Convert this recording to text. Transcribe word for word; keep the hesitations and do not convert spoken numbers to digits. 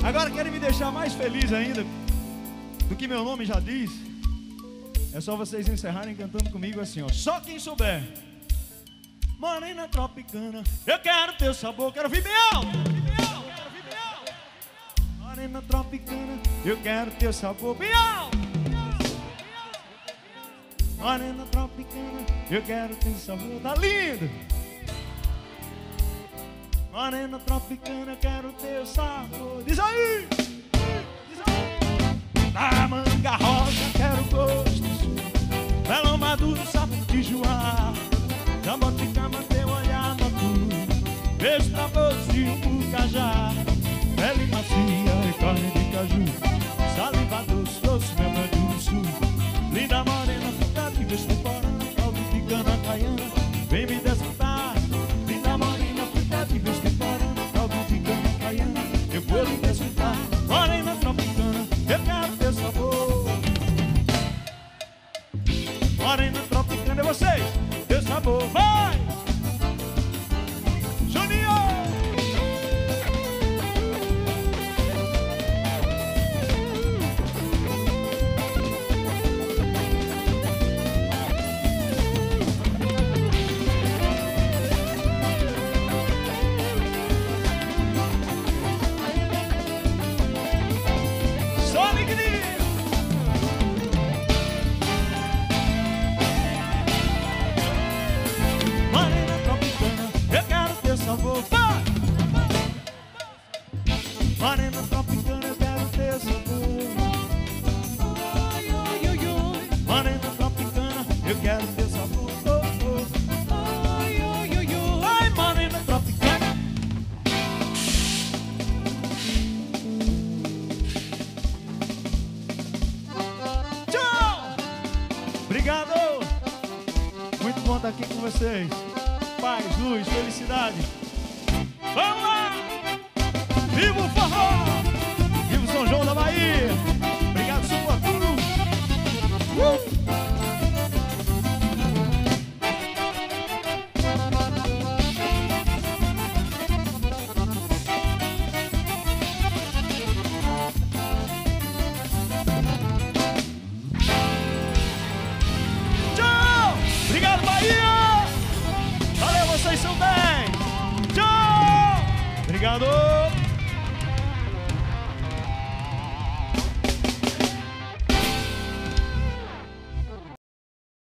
Agora querem me deixar mais feliz ainda do que meu nome já diz. É só vocês encerrarem cantando comigo assim, ó. Só quem souber. Morena Tropicana, eu quero teu sabor. Quero vir bem alto. Morena Tropicana, eu quero teu sabor bem alto. Morena Tropicana, eu quero teu sabor. Tá lindo. Morena Tropicana, eu quero teu sabor. Diz aí. Diz aí. Na manga rosa, quero gosto, sumo, melão, maduro, sapoti, Jaboticaba, teu olhar, noturno, beijo, travoso, umbu, cajá, Pele, macia, carne de caju, Saliva, doce, doce, maduro, sumo, linda morena, fruta de vez temporada, caldo de cana caiana, vem me desfrutar. Linda morena, fruta de vez temporada, caldo de cana caiana, eu vou lhe desfrutar. Morena Tropicana, eu quero teu sabor. Morena Tropicana, é vocês, teu sabor, vai! Juninho! Só alegria! Morena Tropicana, eu quero teu sabor, vai! Morena Tropicana, eu quero teu sabor. Oi, oi, oi, oi. Morena Tropicana, eu quero teu sabor. Oh, oh. Oi, oi, oi, oi. Ai, Morena Tropicana. Tchau! Obrigado! Muito bom estar aqui com vocês. Paz, luz, felicidade. Vamos lá! Vivo o Forró! Vivo São João da Bahia! Obrigado, sumo. Uh! Tchau! Obrigado, Bahia! Valeu, vocês são dez! Tchau! Obrigado!